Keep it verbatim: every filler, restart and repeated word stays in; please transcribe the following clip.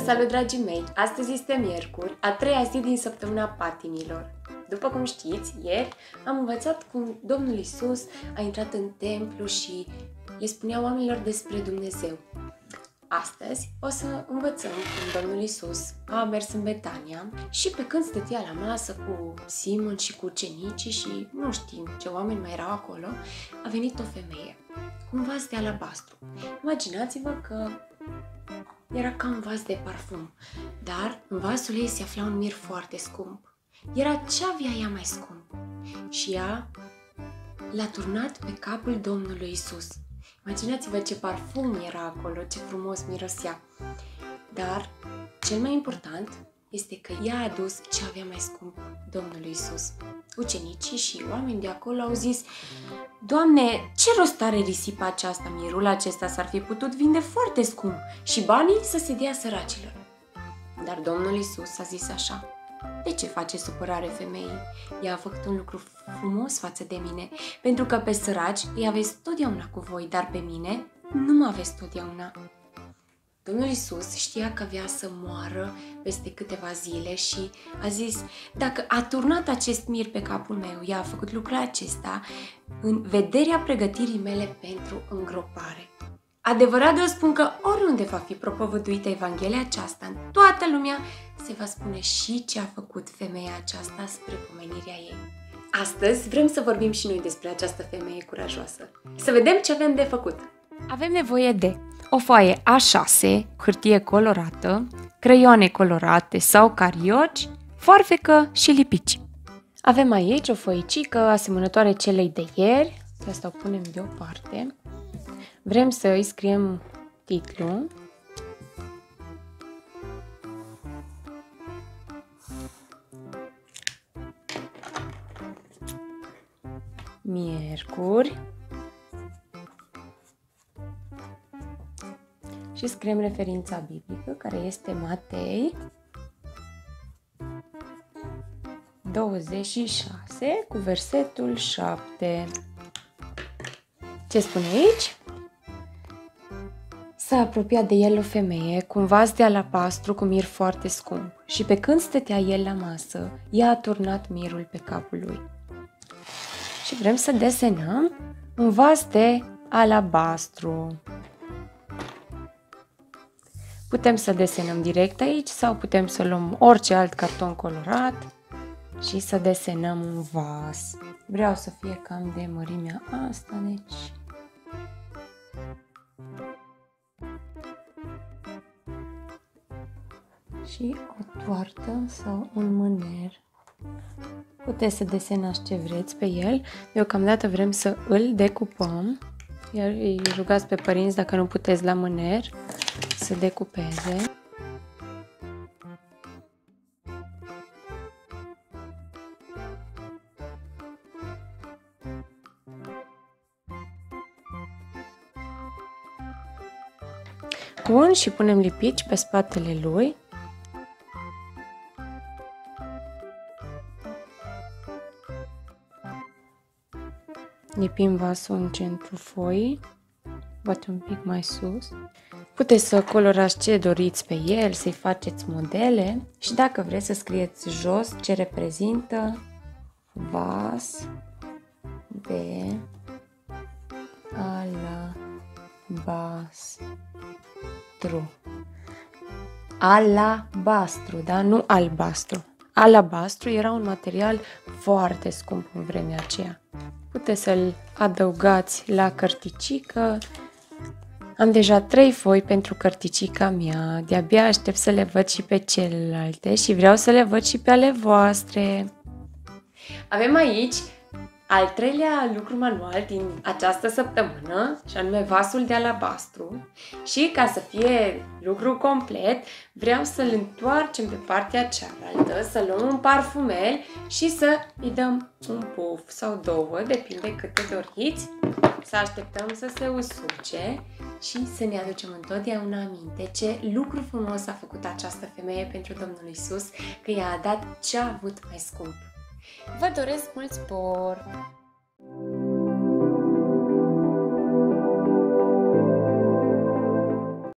salut, dragii mei! Astăzi este miercuri, a treia zi din săptămâna patimilor. După cum știți, ieri am învățat cum Domnul Iisus a intrat în templu și le spunea oamenilor despre Dumnezeu. Astăzi o să învățăm cum Domnul Iisus a mers în Betania și pe când stătea la masă cu Simon și cu ucenicii și nu știm ce oameni mai erau acolo, a venit o femeie cu un vas de alabastru. Imaginați-vă că era ca un vas de parfum, dar în vasul ei se afla un mir foarte scump. Era ce avea ea mai scump și ea l-a turnat pe capul Domnului Iisus. Imaginați-vă ce parfum era acolo, ce frumos mirosea. Dar cel mai important este că ea a adus ce avea mai scump Domnului Iisus. Ucenicii și oamenii de acolo au zis: Doamne, ce rost are risipa aceasta? Mirul acesta s-ar fi putut vinde foarte scump și banii să se dea săracilor. Dar Domnul Iisus a zis așa: de ce face supărare femeii? Ea a făcut un lucru frumos față de mine, pentru că pe săraci îi aveți totdeauna cu voi, dar pe mine nu mă aveți totdeauna. Domnul Iisus știa că avea să moară peste câteva zile și a zis: dacă a turnat acest mir pe capul meu, ea a făcut lucrul acesta în vederea pregătirii mele pentru îngropare. Adevărat vă spun că oriunde va fi propovăduită Evanghelia aceasta, în toată lumea se va spune și ce a făcut femeia aceasta spre pomenirea ei. Astăzi vrem să vorbim și noi despre această femeie curajoasă. Să vedem ce avem de făcut. Avem nevoie de o foaie A șase, hârtie colorată, creioane colorate sau carioci, foarfecă și lipici. Avem aici o foicică asemănătoare celei de ieri. Asta o punem deoparte. Vrem să îi scriem titlul. Miercuri. Și scriem referința biblică, care este Matei douăzeci și șase cu versetul șapte. Ce spune aici? S-a apropiat de el o femeie cu un vas de alabastru cu mir foarte scump și pe când stătea el la masă, ea a turnat mirul pe capul lui. Și vrem să desenăm un vas de alabastru. Putem să desenăm direct aici sau putem să luăm orice alt carton colorat și să desenăm un vas. Vreau să fie cam de mărimea asta, deci... și o toartă sau un mâner. Puteți să desenați ce vreți pe el. Deocamdată vrem să îl decupăm. Iar îi rugați pe părinți, dacă nu puteți la mâner, să decupeze. Bun, și punem lipici pe spatele lui. Lipim vasul în centrul foii, poate un pic mai sus. Puteți să colorați ce doriți pe el, să-i faceți modele și dacă vreți să scrieți jos ce reprezintă vas de alabastru. Alabastru, da? Nu albastru. Alabastru era un material foarte scump în vremea aceea. Puteți să-l adăugați la cărticică. Am deja trei foi pentru cărticica mea. De-abia aștept să le văd și pe celelalte și vreau să le văd și pe ale voastre. Avem aici al treilea lucru manual din această săptămână, și anume vasul de alabastru. Și ca să fie lucru complet, vreau să-l întoarcem pe partea cealaltă, să luăm un parfumel și să îi dăm un puf sau două, depinde câte doriți. Să așteptăm să se usuce și să ne aducem întotdeauna aminte ce lucru frumos a făcut această femeie pentru Domnul Iisus, că i-a dat ce a avut mai scump. Vă doresc mult spor!